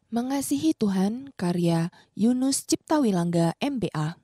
Mengasihi Tuhan, karya Yunus Ciptawilangga MBA.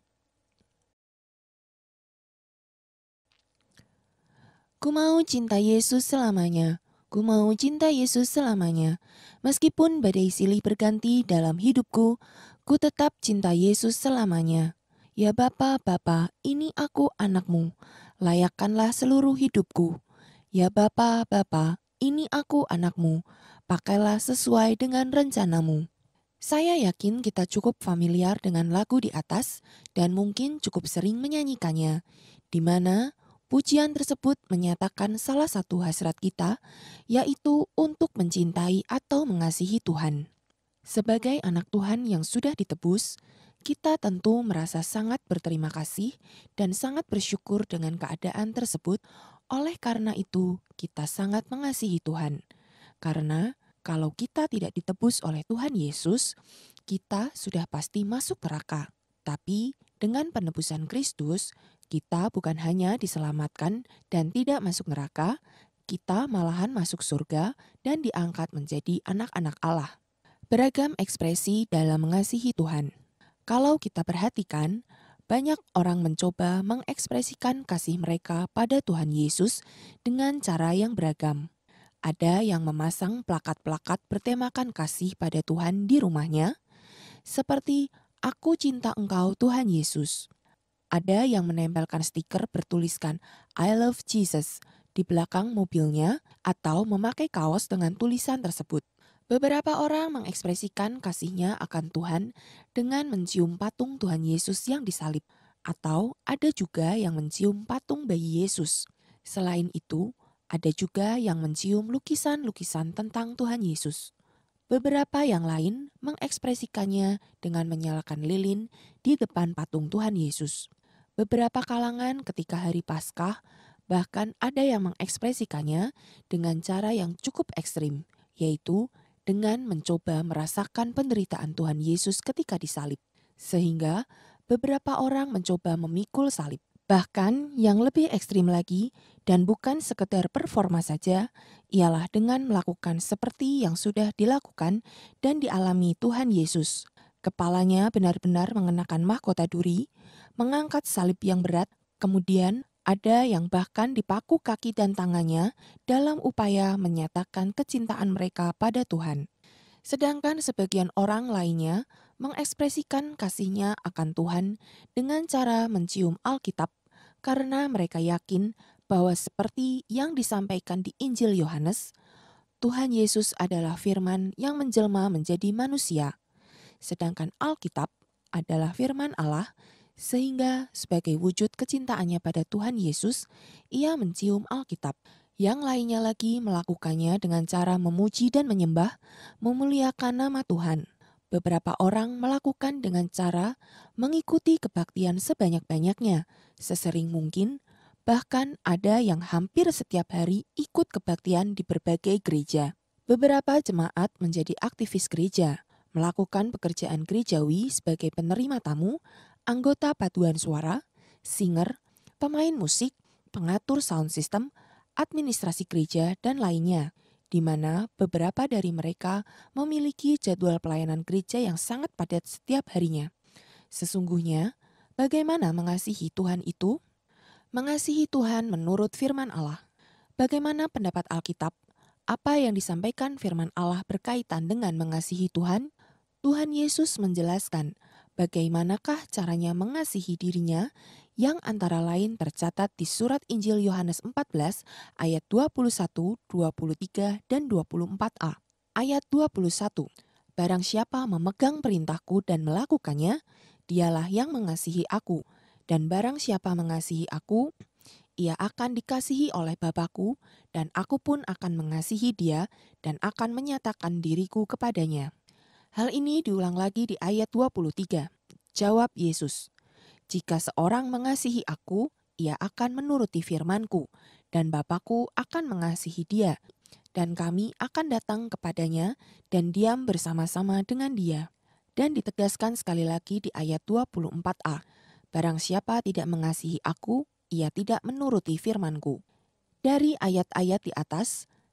Ku mau cinta Yesus selamanya, ku mau cinta Yesus selamanya. Meskipun badai silih berganti dalam hidupku, ku tetap cinta Yesus selamanya. Ya Bapa, Bapa, ini aku anakmu, layakkanlah seluruh hidupku. Ya Bapa, Bapa, ini aku anakmu, pakailah sesuai dengan rencanamu. Saya yakin kita cukup familiar dengan lagu di atas dan mungkin cukup sering menyanyikannya, di mana pujian tersebut menyatakan salah satu hasrat kita, yaitu untuk mencintai atau mengasihi Tuhan. Sebagai anak Tuhan yang sudah ditebus, kita tentu merasa sangat berterima kasih dan sangat bersyukur dengan keadaan tersebut. Oleh karena itu, kita sangat mengasihi Tuhan. Karena kalau kita tidak ditebus oleh Tuhan Yesus, kita sudah pasti masuk neraka. Tapi dengan penebusan Kristus, kita bukan hanya diselamatkan dan tidak masuk neraka, kita malahan masuk surga dan diangkat menjadi anak-anak Allah. Beragam ekspresi dalam mengasihi Tuhan. Kalau kita perhatikan, banyak orang mencoba mengekspresikan kasih mereka pada Tuhan Yesus dengan cara yang beragam. Ada yang memasang plakat-plakat bertemakan kasih pada Tuhan di rumahnya, seperti "Aku cinta Engkau Tuhan Yesus". Ada yang menempelkan stiker bertuliskan "I love Jesus" di belakang mobilnya atau memakai kaos dengan tulisan tersebut. Beberapa orang mengekspresikan kasihnya akan Tuhan dengan mencium patung Tuhan Yesus yang disalib, atau ada juga yang mencium patung bayi Yesus. Selain itu, ada juga yang mencium lukisan-lukisan tentang Tuhan Yesus. Beberapa yang lain mengekspresikannya dengan menyalakan lilin di depan patung Tuhan Yesus. Beberapa kalangan ketika hari Paskah bahkan ada yang mengekspresikannya dengan cara yang cukup ekstrim, yaitu dengan mencoba merasakan penderitaan Tuhan Yesus ketika disalib. Sehingga beberapa orang mencoba memikul salib. Bahkan yang lebih ekstrim lagi dan bukan sekedar performa saja, ialah dengan melakukan seperti yang sudah dilakukan dan dialami Tuhan Yesus. Kepalanya benar-benar mengenakan mahkota duri, mengangkat salib yang berat, kemudian ada yang bahkan dipaku kaki dan tangannya dalam upaya menyatakan kecintaan mereka pada Tuhan. Sedangkan sebagian orang lainnya mengekspresikan kasihnya akan Tuhan dengan cara mencium Alkitab karena mereka yakin bahwa seperti yang disampaikan di Injil Yohanes, Tuhan Yesus adalah firman yang menjelma menjadi manusia. Sedangkan Alkitab adalah firman Allah, sehingga sebagai wujud kecintaannya pada Tuhan Yesus, ia mencium Alkitab. Yang lainnya lagi melakukannya dengan cara memuji dan menyembah, memuliakan nama Tuhan. Beberapa orang melakukan dengan cara mengikuti kebaktian sebanyak-banyaknya, sesering mungkin, bahkan ada yang hampir setiap hari ikut kebaktian di berbagai gereja. Beberapa jemaat menjadi aktivis gereja, melakukan pekerjaan gerejawi sebagai penerima tamu, anggota paduan suara, singer, pemain musik, pengatur sound system, administrasi gereja, dan lainnya, di mana beberapa dari mereka memiliki jadwal pelayanan gereja yang sangat padat setiap harinya. Sesungguhnya, bagaimana mengasihi Tuhan itu? Mengasihi Tuhan menurut firman Allah. Bagaimana pendapat Alkitab? Apa yang disampaikan firman Allah berkaitan dengan mengasihi Tuhan? Tuhan Yesus menjelaskan bagaimanakah caranya mengasihi dirinya yang antara lain tercatat di surat Injil Yohanes 14 ayat 21, 23, dan 24a. Ayat 21, barang siapa memegang perintahku dan melakukannya, dialah yang mengasihi aku. Dan barang siapa mengasihi aku, ia akan dikasihi oleh Bapa-Ku, dan aku pun akan mengasihi dia dan akan menyatakan diriku kepadanya. Hal ini diulang lagi di ayat 23. Jawab Yesus, jika seorang mengasihi aku, ia akan menuruti firman-Ku, dan Bapa-Ku akan mengasihi dia, dan kami akan datang kepadanya dan diam bersama-sama dengan dia. Dan ditegaskan sekali lagi di ayat 24a, barang siapa tidak mengasihi aku, ia tidak menuruti firman-Ku. Dari ayat-ayat di atas,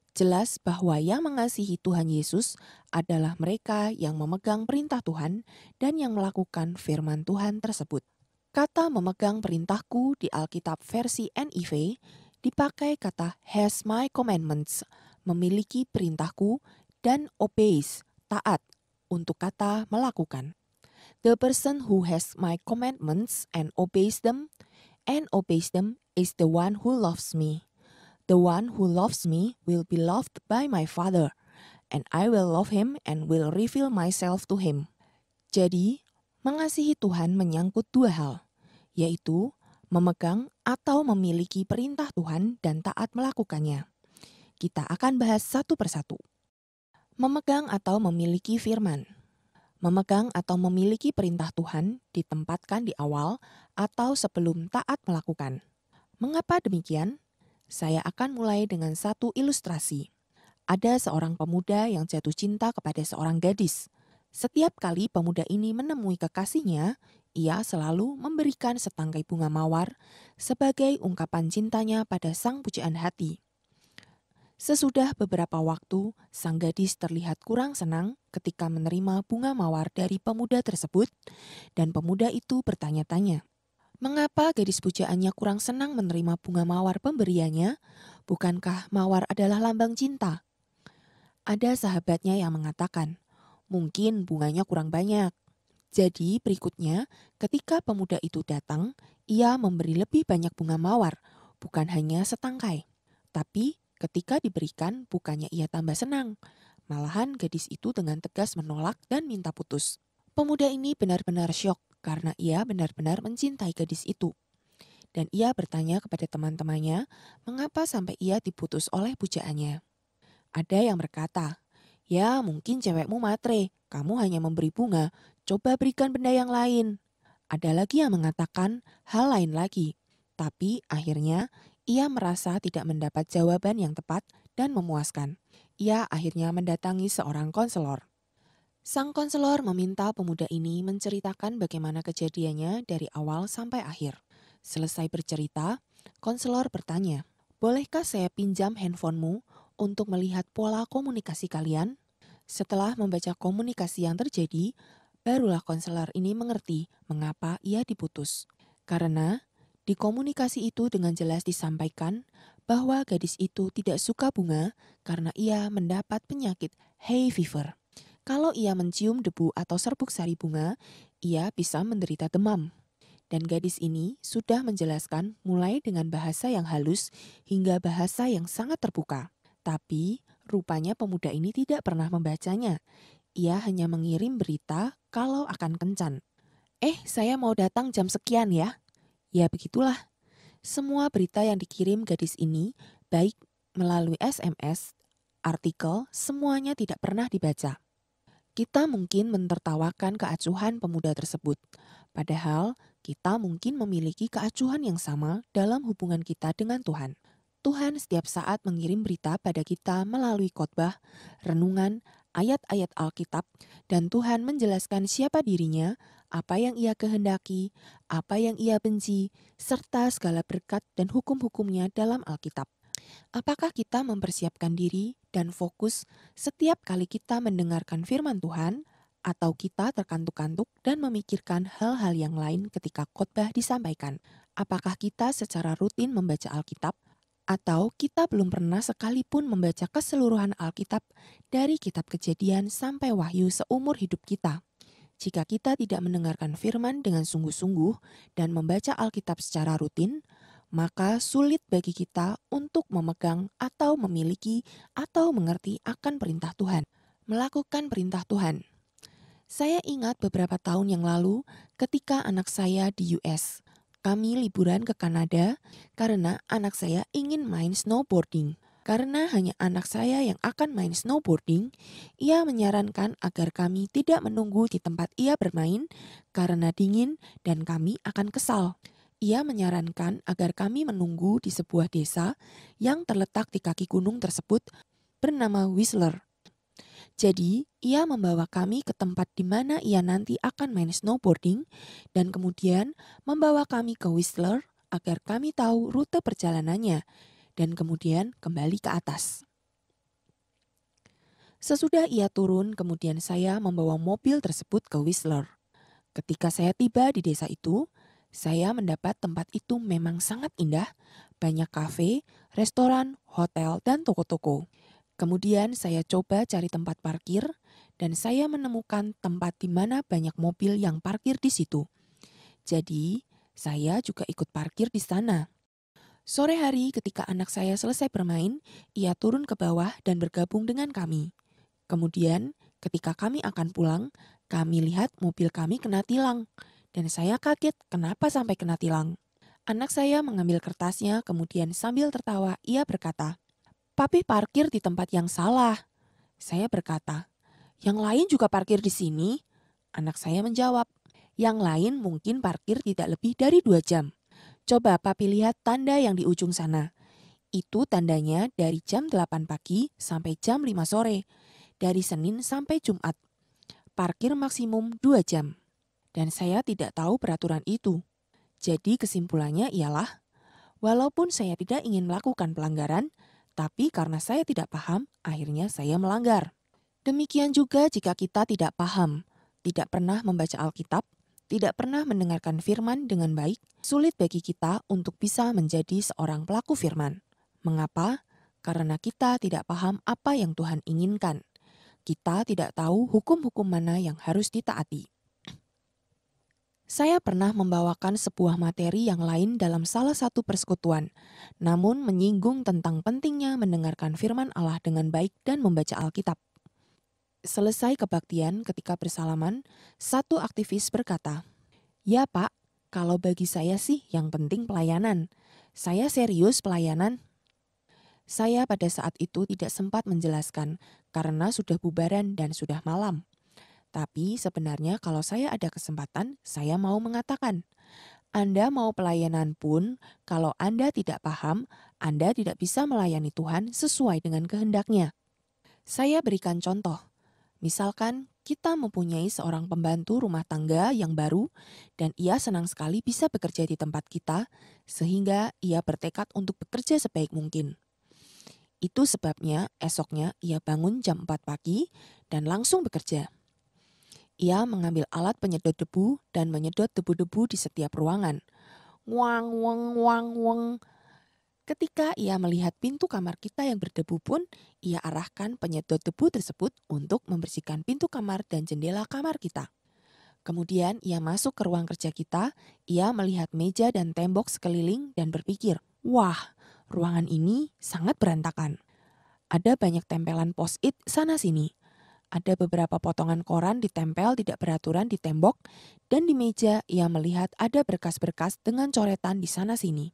Jelas bahwa yang mengasihi Tuhan Yesus adalah mereka yang memegang perintah Tuhan dan yang melakukan firman Tuhan tersebut. Kata memegang perintahku di Alkitab versi NIV dipakai kata has my commandments, memiliki perintahku, dan obeys, taat, untuk kata melakukan. The person who has my commandments and obeys them is the one who loves me. The one who loves me will be loved by my Father, and I will love him and will reveal myself to him. Jadi, mengasihi Tuhan menyangkut dua hal, yaitu memegang atau memiliki perintah Tuhan dan taat melakukannya. Kita akan bahas satu persatu. Memegang atau memiliki firman. Memegang atau memiliki perintah Tuhan ditempatkan di awal atau sebelum taat melakukan. Mengapa demikian? Saya akan mulai dengan satu ilustrasi. Ada seorang pemuda yang jatuh cinta kepada seorang gadis. Setiap kali pemuda ini menemui kekasihnya, ia selalu memberikan setangkai bunga mawar sebagai ungkapan cintanya pada sang pujaan hati. Sesudah beberapa waktu, sang gadis terlihat kurang senang ketika menerima bunga mawar dari pemuda tersebut, dan pemuda itu bertanya-tanya, mengapa gadis pujaannya kurang senang menerima bunga mawar pemberiannya? Bukankah mawar adalah lambang cinta? Ada sahabatnya yang mengatakan, mungkin bunganya kurang banyak. Jadi berikutnya, ketika pemuda itu datang, ia memberi lebih banyak bunga mawar, bukan hanya setangkai. Tapi ketika diberikan, bukannya ia tambah senang. Malahan gadis itu dengan tegas menolak dan minta putus. Pemuda ini benar-benar syok karena ia benar-benar mencintai gadis itu. Dan ia bertanya kepada teman-temannya, mengapa sampai ia diputus oleh pujaannya. Ada yang berkata, ya mungkin cewekmu matre, kamu hanya memberi bunga, coba berikan benda yang lain. Ada lagi yang mengatakan hal lain lagi. Tapi akhirnya ia merasa tidak mendapat jawaban yang tepat dan memuaskan. Ia akhirnya mendatangi seorang konselor. Sang konselor meminta pemuda ini menceritakan bagaimana kejadiannya dari awal sampai akhir. Selesai bercerita, konselor bertanya, bolehkah saya pinjam handphonemu untuk melihat pola komunikasi kalian? Setelah membaca komunikasi yang terjadi, barulah konselor ini mengerti mengapa ia diputus. Karena di komunikasi itu dengan jelas disampaikan bahwa gadis itu tidak suka bunga karena ia mendapat penyakit hay fever. Kalau ia mencium debu atau serbuk sari bunga, ia bisa menderita demam. Dan gadis ini sudah menjelaskan mulai dengan bahasa yang halus hingga bahasa yang sangat terbuka. Tapi rupanya pemuda ini tidak pernah membacanya. Ia hanya mengirim berita kalau akan kencan. Saya mau datang jam sekian ya. Ya begitulah. Semua berita yang dikirim gadis ini, baik melalui SMS, artikel, semuanya tidak pernah dibaca. Kita mungkin mentertawakan keacuhan pemuda tersebut, padahal kita mungkin memiliki keacuhan yang sama dalam hubungan kita dengan Tuhan. Tuhan setiap saat mengirim berita pada kita melalui khotbah, renungan, ayat-ayat Alkitab, dan Tuhan menjelaskan siapa dirinya, apa yang ia kehendaki, apa yang ia benci, serta segala berkat dan hukum-hukumnya dalam Alkitab. Apakah kita mempersiapkan diri dan fokus setiap kali kita mendengarkan firman Tuhan, atau kita terkantuk-kantuk dan memikirkan hal-hal yang lain ketika khotbah disampaikan? Apakah kita secara rutin membaca Alkitab, atau kita belum pernah sekalipun membaca keseluruhan Alkitab dari kitab Kejadian sampai Wahyu seumur hidup kita? Jika kita tidak mendengarkan firman dengan sungguh-sungguh dan membaca Alkitab secara rutin, maka sulit bagi kita untuk memegang atau memiliki atau mengerti akan perintah Tuhan. Melakukan perintah Tuhan. Saya ingat beberapa tahun yang lalu ketika anak saya di US. Kami liburan ke Kanada karena anak saya ingin main snowboarding. Karena hanya anak saya yang akan main snowboarding, ia menyarankan agar kami tidak menunggu di tempat ia bermain karena dingin dan kami akan kesal. Ia menyarankan agar kami menunggu di sebuah desa yang terletak di kaki gunung tersebut bernama Whistler. Jadi, ia membawa kami ke tempat di mana ia nanti akan main snowboarding dan kemudian membawa kami ke Whistler agar kami tahu rute perjalanannya dan kemudian kembali ke atas. Sesudah ia turun, kemudian saya membawa mobil tersebut ke Whistler. Ketika saya tiba di desa itu, saya mendapat tempat itu memang sangat indah, banyak kafe, restoran, hotel, dan toko-toko. Kemudian saya coba cari tempat parkir, dan saya menemukan tempat di mana banyak mobil yang parkir di situ. Jadi, saya juga ikut parkir di sana. Sore hari ketika anak saya selesai bermain, ia turun ke bawah dan bergabung dengan kami. Kemudian, ketika kami akan pulang, kami lihat mobil kami kena tilang. Dan saya kaget kenapa sampai kena tilang. Anak saya mengambil kertasnya, kemudian sambil tertawa, ia berkata, "Papi parkir di tempat yang salah." Saya berkata, "Yang lain juga parkir di sini?" Anak saya menjawab, "Yang lain mungkin parkir tidak lebih dari 2 jam. Coba papi lihat tanda yang di ujung sana. Itu tandanya dari jam 8 pagi sampai jam 5 sore. Dari Senin sampai Jumat. Parkir maksimum 2 jam." Dan saya tidak tahu peraturan itu. Jadi kesimpulannya ialah, walaupun saya tidak ingin melakukan pelanggaran, tapi karena saya tidak paham, akhirnya saya melanggar. Demikian juga jika kita tidak paham, tidak pernah membaca Alkitab, tidak pernah mendengarkan firman dengan baik, sulit bagi kita untuk bisa menjadi seorang pelaku firman. Mengapa? Karena kita tidak paham apa yang Tuhan inginkan. Kita tidak tahu hukum-hukum mana yang harus ditaati. Saya pernah membawakan sebuah materi yang lain dalam salah satu persekutuan, namun menyinggung tentang pentingnya mendengarkan firman Allah dengan baik dan membaca Alkitab. Selesai kebaktian ketika bersalaman, satu aktivis berkata, "Ya Pak, kalau bagi saya sih yang penting pelayanan. Saya serius pelayanan." Saya pada saat itu tidak sempat menjelaskan karena sudah bubaran dan sudah malam. Tapi sebenarnya kalau saya ada kesempatan, saya mau mengatakan, Anda mau pelayanan pun, kalau Anda tidak paham, Anda tidak bisa melayani Tuhan sesuai dengan kehendaknya. Saya berikan contoh. Misalkan kita mempunyai seorang pembantu rumah tangga yang baru dan ia senang sekali bisa bekerja di tempat kita sehingga ia bertekad untuk bekerja sebaik mungkin. Itu sebabnya esoknya ia bangun jam 4 pagi dan langsung bekerja. Ia mengambil alat penyedot debu dan menyedot debu-debu di setiap ruangan. Wang, wang, wang, wang. Ketika ia melihat pintu kamar kita yang berdebu pun, ia arahkan penyedot debu tersebut untuk membersihkan pintu kamar dan jendela kamar kita. Kemudian ia masuk ke ruang kerja kita, ia melihat meja dan tembok sekeliling dan berpikir, "Wah, ruangan ini sangat berantakan. Ada banyak tempelan post-it sana-sini. Ada beberapa potongan koran ditempel tidak beraturan di tembok, dan di meja ia melihat ada berkas-berkas dengan coretan di sana-sini."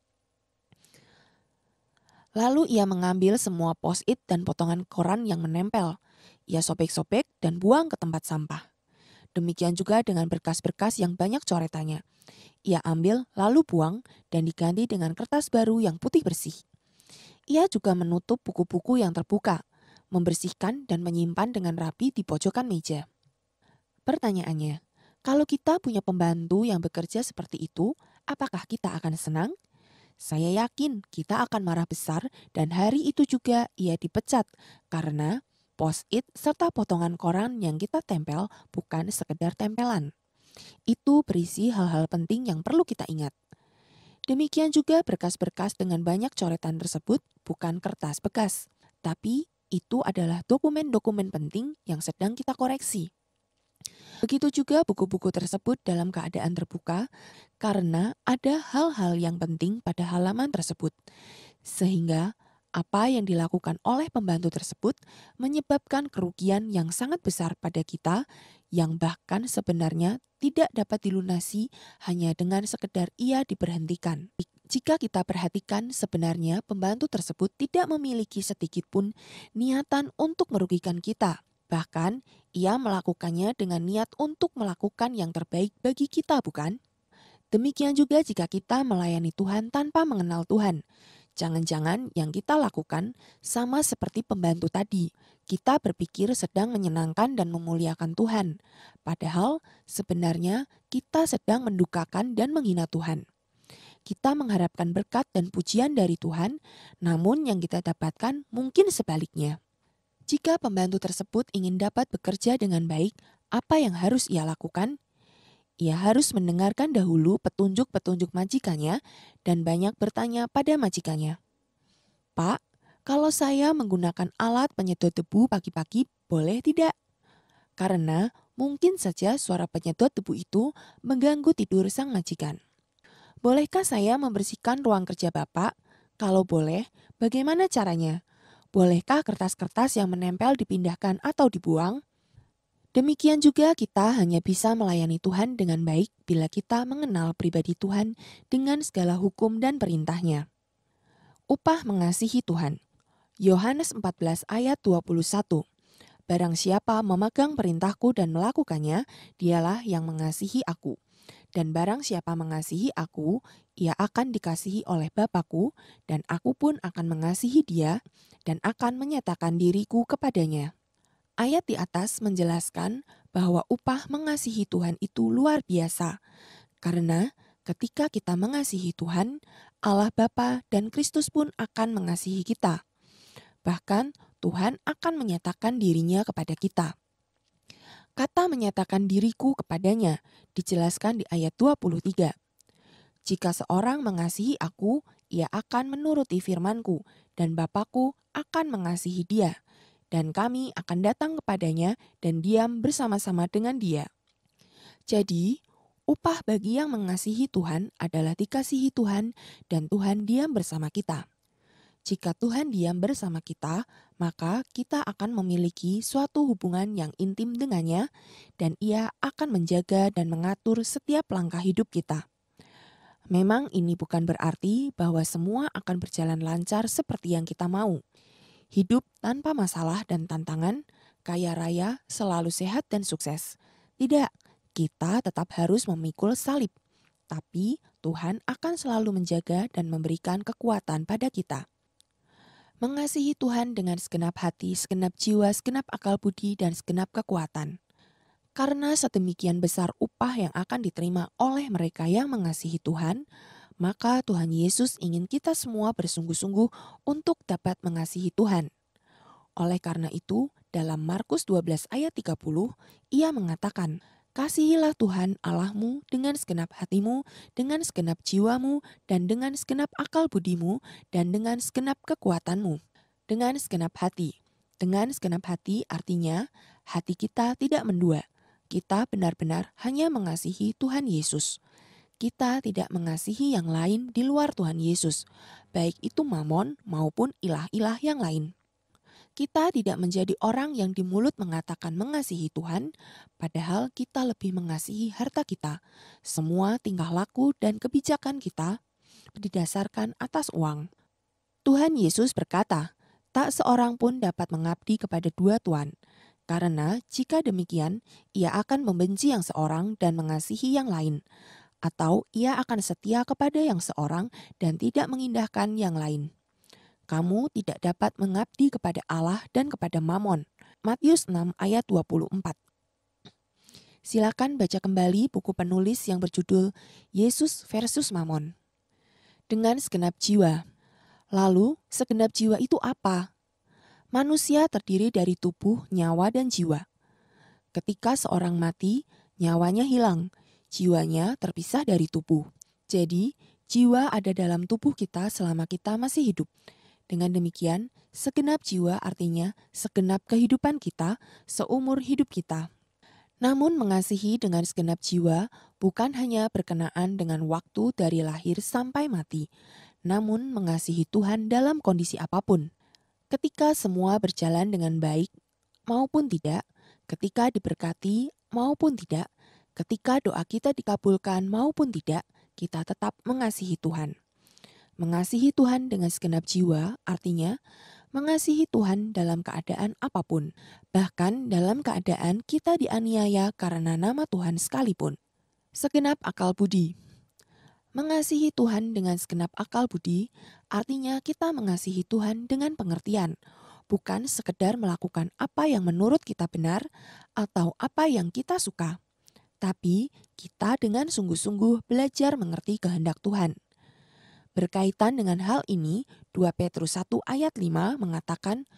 Lalu ia mengambil semua post-it dan potongan koran yang menempel. Ia sobek-sobek dan buang ke tempat sampah. Demikian juga dengan berkas-berkas yang banyak coretannya. Ia ambil lalu buang dan diganti dengan kertas baru yang putih bersih. Ia juga menutup buku-buku yang terbuka, membersihkan dan menyimpan dengan rapi di pojokan meja. Pertanyaannya, kalau kita punya pembantu yang bekerja seperti itu, apakah kita akan senang? Saya yakin kita akan marah besar dan hari itu juga ia dipecat karena post-it serta potongan koran yang kita tempel bukan sekedar tempelan. Itu berisi hal-hal penting yang perlu kita ingat. Demikian juga berkas-berkas dengan banyak coretan tersebut bukan kertas bekas, tapi itu adalah dokumen-dokumen penting yang sedang kita koreksi. Begitu juga buku-buku tersebut dalam keadaan terbuka karena ada hal-hal yang penting pada halaman tersebut. Sehingga apa yang dilakukan oleh pembantu tersebut menyebabkan kerugian yang sangat besar pada kita yang bahkan sebenarnya tidak dapat dilunasi hanya dengan sekedar ia diberhentikan. Jika kita perhatikan sebenarnya pembantu tersebut tidak memiliki sedikit pun niatan untuk merugikan kita. Bahkan, ia melakukannya dengan niat untuk melakukan yang terbaik bagi kita, bukan? Demikian juga jika kita melayani Tuhan tanpa mengenal Tuhan. Jangan-jangan yang kita lakukan sama seperti pembantu tadi. Kita berpikir sedang menyenangkan dan memuliakan Tuhan. Padahal sebenarnya kita sedang mendukakan dan menghina Tuhan. Kita mengharapkan berkat dan pujian dari Tuhan, namun yang kita dapatkan mungkin sebaliknya. Jika pembantu tersebut ingin dapat bekerja dengan baik, apa yang harus ia lakukan? Ia harus mendengarkan dahulu petunjuk-petunjuk majikannya dan banyak bertanya pada majikannya. Pak, kalau saya menggunakan alat penyedot debu pagi-pagi, boleh tidak? Karena mungkin saja suara penyedot debu itu mengganggu tidur sang majikan. Bolehkah saya membersihkan ruang kerja Bapak? Kalau boleh, bagaimana caranya? Bolehkah kertas-kertas yang menempel dipindahkan atau dibuang? Demikian juga kita hanya bisa melayani Tuhan dengan baik bila kita mengenal pribadi Tuhan dengan segala hukum dan perintahnya. Upah mengasihi Tuhan. Yohanes 14 ayat 21. Barang siapa memegang perintahku dan melakukannya, dialah yang mengasihi aku. Dan barang siapa mengasihi aku, ia akan dikasihi oleh Bapakku, dan aku pun akan mengasihi dia, dan akan menyatakan diriku kepadanya. Ayat di atas menjelaskan bahwa upah mengasihi Tuhan itu luar biasa, karena ketika kita mengasihi Tuhan, Allah Bapa dan Kristus pun akan mengasihi kita. Bahkan Tuhan akan menyatakan dirinya kepada kita. Kata menyatakan diriku kepadanya dijelaskan di ayat 23. Jika seorang mengasihi aku, ia akan menuruti firmanku, dan Bapakku akan mengasihi dia, dan kami akan datang kepadanya dan diam bersama-sama dengan dia. Jadi, upah bagi yang mengasihi Tuhan adalah dikasihi Tuhan dan Tuhan diam bersama kita. Jika Tuhan diam bersama kita, maka kita akan memiliki suatu hubungan yang intim dengannya dan Ia akan menjaga dan mengatur setiap langkah hidup kita. Memang ini bukan berarti bahwa semua akan berjalan lancar seperti yang kita mau. Hidup tanpa masalah dan tantangan, kaya raya, selalu sehat dan sukses. Tidak, kita tetap harus memikul salib. Tapi Tuhan akan selalu menjaga dan memberikan kekuatan pada kita. Mengasihi Tuhan dengan segenap hati, segenap jiwa, segenap akal budi, dan segenap kekuatan. Karena sedemikian besar upah yang akan diterima oleh mereka yang mengasihi Tuhan, maka Tuhan Yesus ingin kita semua bersungguh-sungguh untuk dapat mengasihi Tuhan. Oleh karena itu, dalam Markus 12 ayat 30, Ia mengatakan, "Kasihilah Tuhan Allahmu dengan segenap hatimu, dengan segenap jiwamu, dan dengan segenap akal budimu, dan dengan segenap kekuatanmu." Dengan segenap hati. Dengan segenap hati artinya, hati kita tidak mendua. Kita benar-benar hanya mengasihi Tuhan Yesus. Kita tidak mengasihi yang lain di luar Tuhan Yesus, baik itu mamon maupun ilah-ilah yang lain. Kita tidak menjadi orang yang di mulut mengatakan mengasihi Tuhan, padahal kita lebih mengasihi harta kita. Semua tingkah laku dan kebijakan kita didasarkan atas uang. Tuhan Yesus berkata, "Tak seorang pun dapat mengabdi kepada dua tuan, karena jika demikian, ia akan membenci yang seorang dan mengasihi yang lain, atau ia akan setia kepada yang seorang dan tidak mengindahkan yang lain. Kamu tidak dapat mengabdi kepada Allah dan kepada Mamon." Matius 6 ayat 24. Silakan baca kembali buku penulis yang berjudul Yesus versus Mamon. Dengan segenap jiwa. Lalu, segenap jiwa itu apa? Manusia terdiri dari tubuh, nyawa, dan jiwa. Ketika seorang mati, nyawanya hilang, jiwanya terpisah dari tubuh. Jadi, jiwa ada dalam tubuh kita selama kita masih hidup. Dengan demikian, segenap jiwa artinya segenap kehidupan kita seumur hidup kita. Namun mengasihi dengan segenap jiwa bukan hanya berkenaan dengan waktu dari lahir sampai mati, namun mengasihi Tuhan dalam kondisi apapun. Ketika semua berjalan dengan baik maupun tidak, ketika diberkati maupun tidak, ketika doa kita dikabulkan maupun tidak, kita tetap mengasihi Tuhan. Mengasihi Tuhan dengan segenap jiwa artinya mengasihi Tuhan dalam keadaan apapun, bahkan dalam keadaan kita dianiaya karena nama Tuhan sekalipun. Segenap akal budi. Mengasihi Tuhan dengan segenap akal budi artinya kita mengasihi Tuhan dengan pengertian, bukan sekedar melakukan apa yang menurut kita benar atau apa yang kita suka, tapi kita dengan sungguh-sungguh belajar mengerti kehendak Tuhan. Berkaitan dengan hal ini, 2 Petrus 1 ayat 5 mengatakan,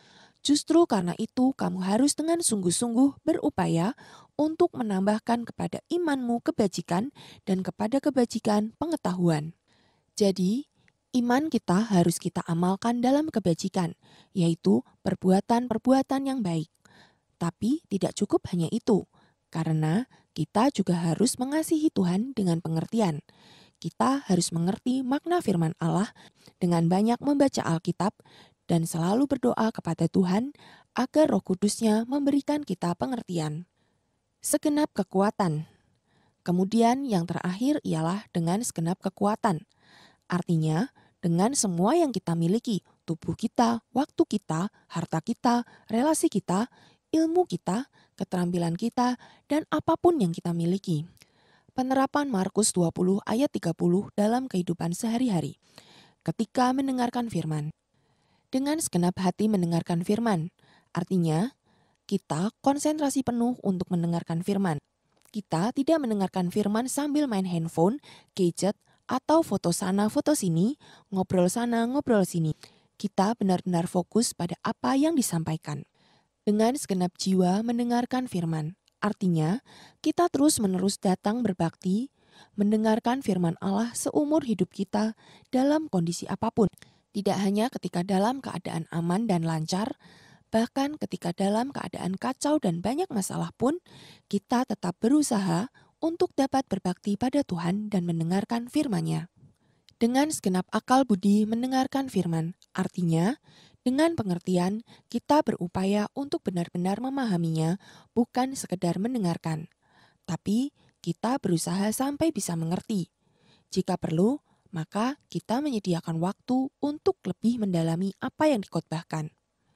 Justru karena itu kamu harus dengan sungguh-sungguh berupaya untuk menambahkan kepada imanmu kebajikan dan kepada kebajikan pengetahuan. Jadi, iman kita harus kita amalkan dalam kebajikan, yaitu perbuatan-perbuatan yang baik. Tapi tidak cukup hanya itu, karena kita juga harus mengasihi Tuhan dengan pengertian. Kita harus mengerti makna firman Allah dengan banyak membaca Alkitab dan selalu berdoa kepada Tuhan agar Roh Kudus-Nya memberikan kita pengertian. Segenap kekuatan. Kemudian yang terakhir ialah dengan segenap kekuatan. Artinya, dengan semua yang kita miliki, tubuh kita, waktu kita, harta kita, relasi kita, ilmu kita, keterampilan kita, dan apapun yang kita miliki. Penerapan Markus 20 ayat 30 dalam kehidupan sehari-hari. Ketika mendengarkan firman. Dengan segenap hati mendengarkan firman. Artinya, kita konsentrasi penuh untuk mendengarkan firman. Kita tidak mendengarkan firman sambil main handphone, gadget, atau foto sana, foto sini, ngobrol sana, ngobrol sini. Kita benar-benar fokus pada apa yang disampaikan. Dengan segenap jiwa mendengarkan firman. Artinya, kita terus-menerus datang berbakti, mendengarkan firman Allah seumur hidup kita dalam kondisi apapun. Tidak hanya ketika dalam keadaan aman dan lancar, bahkan ketika dalam keadaan kacau dan banyak masalah pun, kita tetap berusaha untuk dapat berbakti pada Tuhan dan mendengarkan firman-Nya. Dengan segenap akal budi mendengarkan firman, artinya dengan pengertian kita berupaya untuk benar-benar memahaminya, bukan sekedar mendengarkan. Tapi kita berusaha sampai bisa mengerti. Jika perlu, maka kita menyediakan waktu untuk lebih mendalami apa yang dikhotbahkan.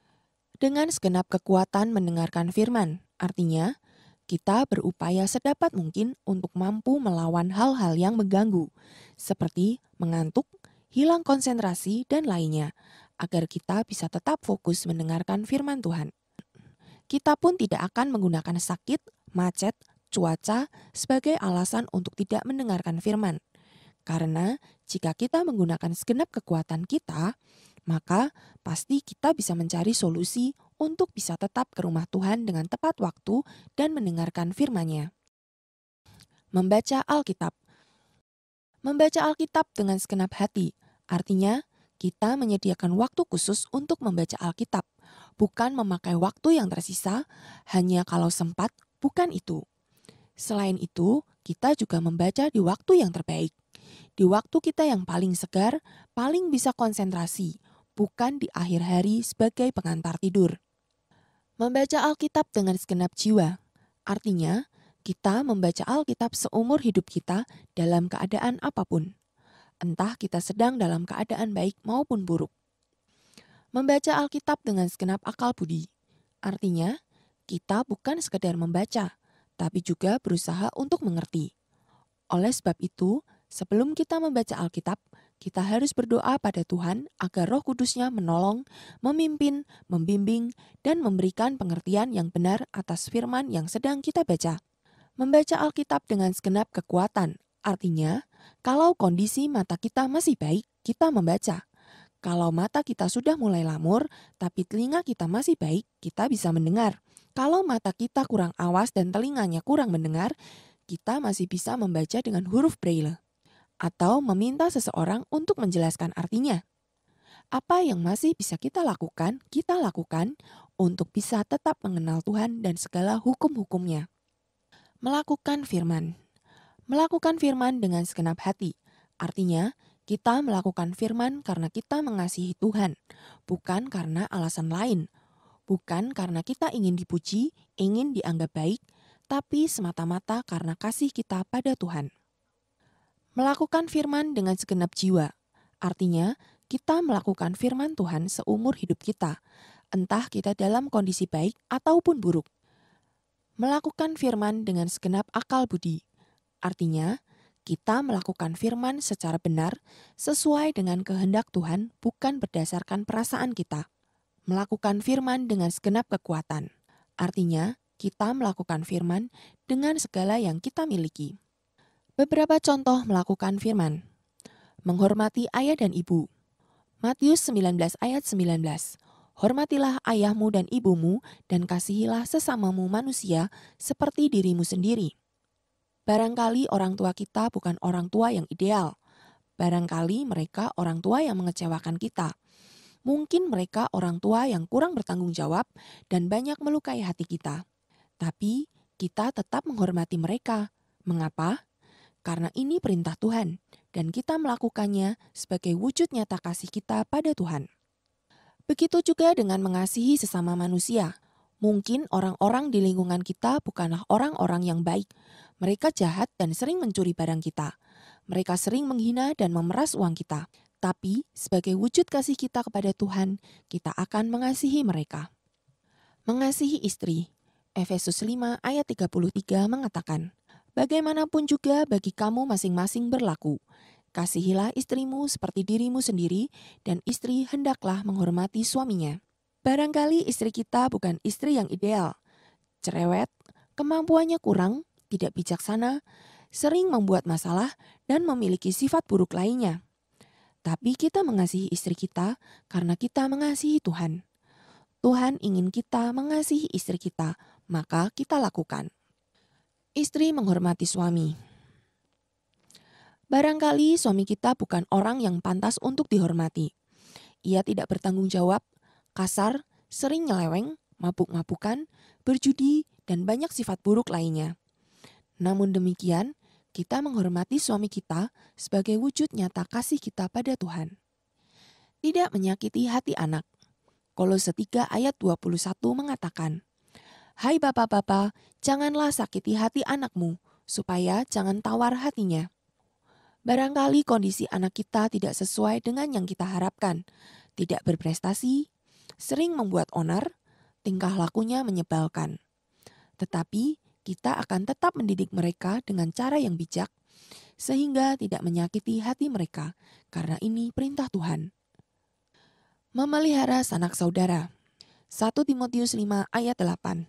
Dengan segenap kekuatan mendengarkan firman, artinya kita berupaya sedapat mungkin untuk mampu melawan hal-hal yang mengganggu, seperti mengantuk, hilang konsentrasi, dan lainnya, agar kita bisa tetap fokus mendengarkan firman Tuhan. Kita pun tidak akan menggunakan sakit, macet, cuaca sebagai alasan untuk tidak mendengarkan firman. Karena jika kita menggunakan segenap kekuatan kita, maka pasti kita bisa mencari solusi untuk bisa tetap ke rumah Tuhan dengan tepat waktu dan mendengarkan firman-Nya. Membaca Alkitab. Membaca Alkitab dengan segenap hati, artinya kita menyediakan waktu khusus untuk membaca Alkitab, bukan memakai waktu yang tersisa hanya kalau sempat, bukan itu. Selain itu, kita juga membaca di waktu yang terbaik. Di waktu kita yang paling segar, paling bisa konsentrasi, bukan di akhir hari sebagai pengantar tidur. Membaca Alkitab dengan segenap jiwa, artinya kita membaca Alkitab seumur hidup kita dalam keadaan apapun. Entah kita sedang dalam keadaan baik maupun buruk. Membaca Alkitab dengan segenap akal budi, artinya kita bukan sekedar membaca, tapi juga berusaha untuk mengerti. Oleh sebab itu, sebelum kita membaca Alkitab, kita harus berdoa pada Tuhan agar Roh Kudus-Nya menolong, memimpin, membimbing, dan memberikan pengertian yang benar atas firman yang sedang kita baca. Membaca Alkitab dengan segenap kekuatan, artinya kalau kondisi mata kita masih baik, kita membaca. Kalau mata kita sudah mulai lamur, tapi telinga kita masih baik, kita bisa mendengar. Kalau mata kita kurang awas dan telinganya kurang mendengar, kita masih bisa membaca dengan huruf Braille atau meminta seseorang untuk menjelaskan artinya. Apa yang masih bisa kita lakukan untuk bisa tetap mengenal Tuhan dan segala hukum-hukumnya. Melakukan firman. Melakukan firman dengan segenap hati, artinya kita melakukan firman karena kita mengasihi Tuhan, bukan karena alasan lain, bukan karena kita ingin dipuji, ingin dianggap baik, tapi semata-mata karena kasih kita pada Tuhan. Melakukan firman dengan segenap jiwa, artinya kita melakukan firman Tuhan seumur hidup kita, entah kita dalam kondisi baik ataupun buruk. Melakukan firman dengan segenap akal budi, artinya kita melakukan firman secara benar sesuai dengan kehendak Tuhan, bukan berdasarkan perasaan kita. Melakukan firman dengan segenap kekuatan, artinya kita melakukan firman dengan segala yang kita miliki. Beberapa contoh melakukan firman. Menghormati ayah dan ibu. Matius 19 ayat 19. Hormatilah ayahmu dan ibumu dan kasihilah sesamamu manusia seperti dirimu sendiri. Barangkali orang tua kita bukan orang tua yang ideal. Barangkali mereka orang tua yang mengecewakan kita. Mungkin mereka orang tua yang kurang bertanggung jawab dan banyak melukai hati kita. Tapi kita tetap menghormati mereka. Mengapa? Karena ini perintah Tuhan dan kita melakukannya sebagai wujud nyata kasih kita pada Tuhan. Begitu juga dengan mengasihi sesama manusia. Mungkin orang-orang di lingkungan kita bukanlah orang-orang yang baik. Mereka jahat dan sering mencuri barang kita. Mereka sering menghina dan memeras uang kita. Tapi sebagai wujud kasih kita kepada Tuhan, kita akan mengasihi mereka. Mengasihi istri. Efesus 5 ayat 33 mengatakan, bagaimanapun juga bagi kamu masing-masing berlaku. Kasihilah istrimu seperti dirimu sendiri, dan istri hendaklah menghormati suaminya. Barangkali istri kita bukan istri yang ideal. Cerewet, kemampuannya kurang, tidak bijaksana, sering membuat masalah, dan memiliki sifat buruk lainnya. Tapi kita mengasihi istri kita karena kita mengasihi Tuhan. Tuhan ingin kita mengasihi istri kita, maka kita lakukan. Istri menghormati suami. Barangkali suami kita bukan orang yang pantas untuk dihormati. Ia tidak bertanggung jawab, kasar, sering nyeleweng, mabuk-mabukan, berjudi, dan banyak sifat buruk lainnya. Namun demikian, kita menghormati suami kita sebagai wujud nyata kasih kita pada Tuhan. Tidak menyakiti hati anak. Kolose 3 ayat 21 mengatakan, hai bapak-bapak, janganlah sakiti hati anakmu, supaya jangan tawar hatinya. Barangkali kondisi anak kita tidak sesuai dengan yang kita harapkan, tidak berprestasi, sering membuat onar, tingkah lakunya menyebalkan. Tetapi kita akan tetap mendidik mereka dengan cara yang bijak, sehingga tidak menyakiti hati mereka, karena ini perintah Tuhan. Memelihara sanak saudara. 1 Timotius 5 ayat 8.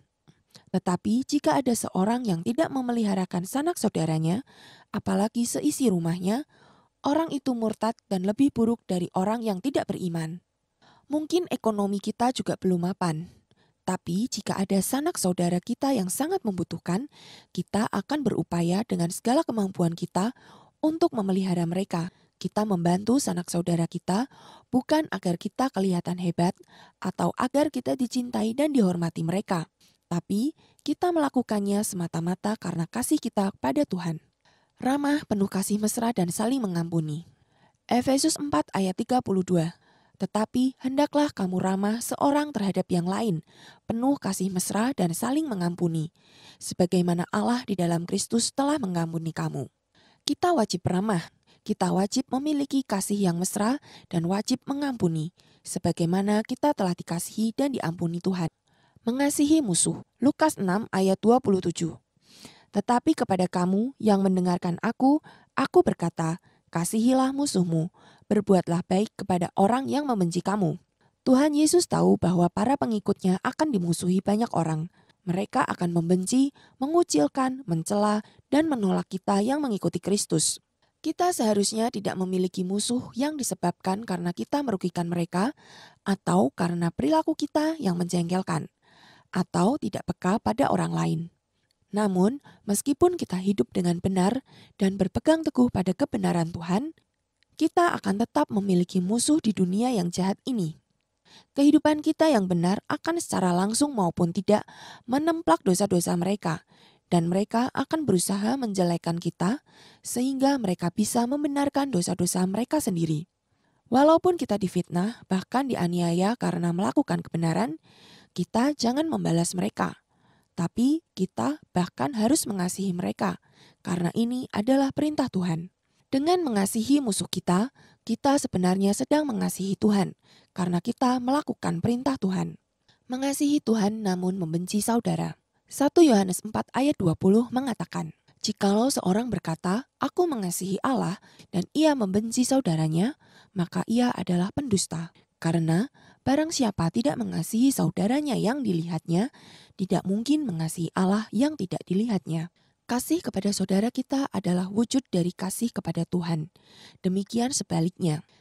Tetapi jika ada seorang yang tidak memeliharakan sanak saudaranya, apalagi seisi rumahnya, orang itu murtad dan lebih buruk dari orang yang tidak beriman. Mungkin ekonomi kita juga belum mapan, tapi jika ada sanak saudara kita yang sangat membutuhkan, kita akan berupaya dengan segala kemampuan kita untuk memelihara mereka. Kita membantu sanak saudara kita bukan agar kita kelihatan hebat atau agar kita dicintai dan dihormati mereka. Tapi kita melakukannya semata-mata karena kasih kita pada Tuhan. Ramah, penuh kasih mesra dan saling mengampuni. Efesus 4 ayat 32. Tetapi hendaklah kamu ramah seorang terhadap yang lain, penuh kasih mesra dan saling mengampuni, sebagaimana Allah di dalam Kristus telah mengampuni kamu. Kita wajib ramah, kita wajib memiliki kasih yang mesra dan wajib mengampuni, sebagaimana kita telah dikasihi dan diampuni Tuhan. Mengasihi musuh. Lukas 6 ayat 27. Tetapi kepada kamu yang mendengarkan aku berkata, kasihilah musuhmu, berbuatlah baik kepada orang yang membenci kamu. Tuhan Yesus tahu bahwa para pengikutnya akan dimusuhi banyak orang. Mereka akan membenci, mengucilkan, mencela, dan menolak kita yang mengikuti Kristus. Kita seharusnya tidak memiliki musuh yang disebabkan karena kita merugikan mereka atau karena perilaku kita yang menjengkelkan, atau tidak peka pada orang lain. Namun, meskipun kita hidup dengan benar dan berpegang teguh pada kebenaran Tuhan, kita akan tetap memiliki musuh di dunia yang jahat ini. Kehidupan kita yang benar akan secara langsung maupun tidak menemplak dosa-dosa mereka, dan mereka akan berusaha menjelekkan kita sehingga mereka bisa membenarkan dosa-dosa mereka sendiri. Walaupun kita difitnah, bahkan dianiaya karena melakukan kebenaran, kita jangan membalas mereka, tapi kita bahkan harus mengasihi mereka, karena ini adalah perintah Tuhan. Dengan mengasihi musuh kita sebenarnya sedang mengasihi Tuhan, karena kita melakukan perintah Tuhan. Mengasihi Tuhan namun membenci saudara. 1 Yohanes 4 ayat 20 mengatakan, jikalau seorang berkata, aku mengasihi Allah, dan ia membenci saudaranya, maka ia adalah pendusta. Karena barang siapa tidak mengasihi saudaranya yang dilihatnya, tidak mungkin mengasihi Allah yang tidak dilihatnya. Kasih kepada saudara kita adalah wujud dari kasih kepada Tuhan. Demikian sebaliknya,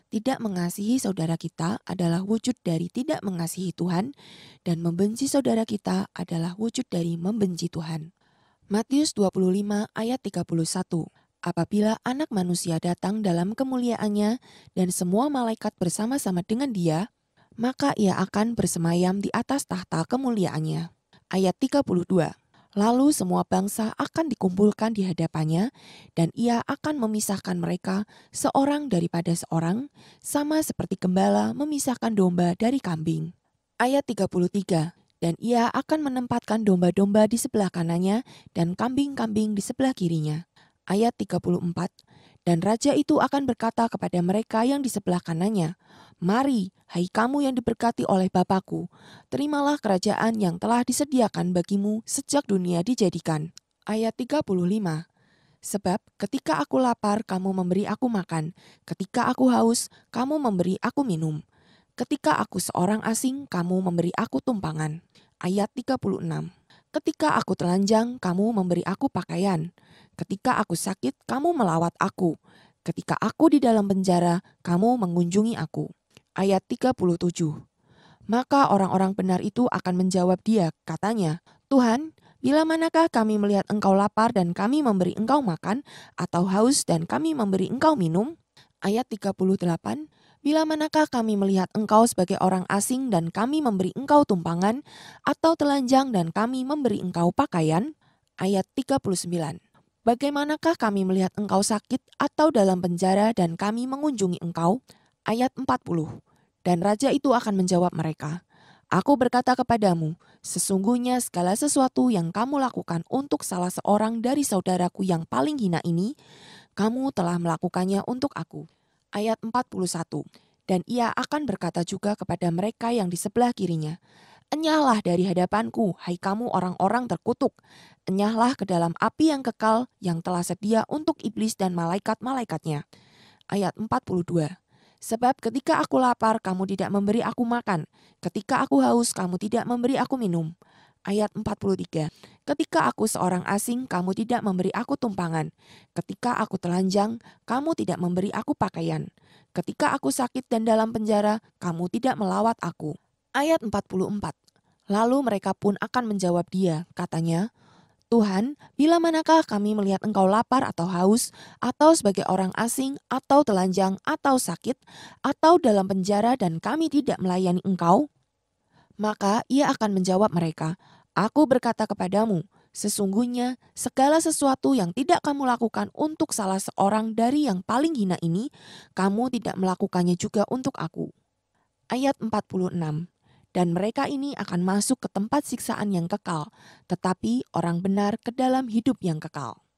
Tidak mengasihi saudara kita adalah wujud dari tidak mengasihi Tuhan, dan membenci saudara kita adalah wujud dari membenci Tuhan. Matius 25 ayat 31. Apabila Anak Manusia datang dalam kemuliaannya dan semua malaikat bersama-sama dengan Dia, maka Ia akan bersemayam di atas tahta kemuliaannya. Ayat 32. Lalu semua bangsa akan dikumpulkan di hadapannya, dan Ia akan memisahkan mereka seorang daripada seorang, sama seperti gembala memisahkan domba dari kambing. Ayat 33. Dan Ia akan menempatkan domba-domba di sebelah kanannya dan kambing-kambing di sebelah kirinya. Ayat 34. Dan raja itu akan berkata kepada mereka yang di sebelah kanannya, "Mari, hai kamu yang diberkati oleh Bapa-Ku, terimalah kerajaan yang telah disediakan bagimu sejak dunia dijadikan." Ayat 35. Sebab ketika aku lapar, kamu memberi aku makan. Ketika aku haus, kamu memberi aku minum. Ketika aku seorang asing, kamu memberi aku tumpangan. Ayat 36. Ketika aku telanjang, kamu memberi aku pakaian. Ketika aku sakit, kamu melawat aku. Ketika aku di dalam penjara, kamu mengunjungi aku. Ayat 37. Maka orang-orang benar itu akan menjawab Dia, katanya, "Tuhan, bila manakah kami melihat Engkau lapar dan kami memberi Engkau makan, atau haus dan kami memberi Engkau minum?" Ayat 38. Bila manakah kami melihat Engkau sebagai orang asing dan kami memberi Engkau tumpangan, atau telanjang dan kami memberi Engkau pakaian? Ayat 39. Bagaimanakah kami melihat Engkau sakit atau dalam penjara dan kami mengunjungi Engkau? Ayat 40. Dan raja itu akan menjawab mereka, "Aku berkata kepadamu, sesungguhnya segala sesuatu yang kamu lakukan untuk salah seorang dari saudaraku yang paling hina ini, kamu telah melakukannya untuk aku." Ayat 41. Dan Ia akan berkata juga kepada mereka yang di sebelah kirinya, "Enyahlah dari hadapanku, hai kamu orang-orang terkutuk. Enyahlah ke dalam api yang kekal yang telah sedia untuk iblis dan malaikat-malaikatnya." Ayat 42. Sebab ketika aku lapar, kamu tidak memberi aku makan. Ketika aku haus, kamu tidak memberi aku minum. Ayat 43. Ketika aku seorang asing, kamu tidak memberi aku tumpangan. Ketika aku telanjang, kamu tidak memberi aku pakaian. Ketika aku sakit dan dalam penjara, kamu tidak melawat aku. Ayat 44. Lalu mereka pun akan menjawab Dia, katanya, "Tuhan, bila manakah kami melihat Engkau lapar atau haus, atau sebagai orang asing, atau telanjang, atau sakit, atau dalam penjara dan kami tidak melayani Engkau?" Maka Ia akan menjawab mereka, "Aku berkata kepadamu, sesungguhnya segala sesuatu yang tidak kamu lakukan untuk salah seorang dari yang paling hina ini, kamu tidak melakukannya juga untuk aku." Ayat 46. Dan mereka ini akan masuk ke tempat siksaan yang kekal, tetapi orang benar ke dalam hidup yang kekal.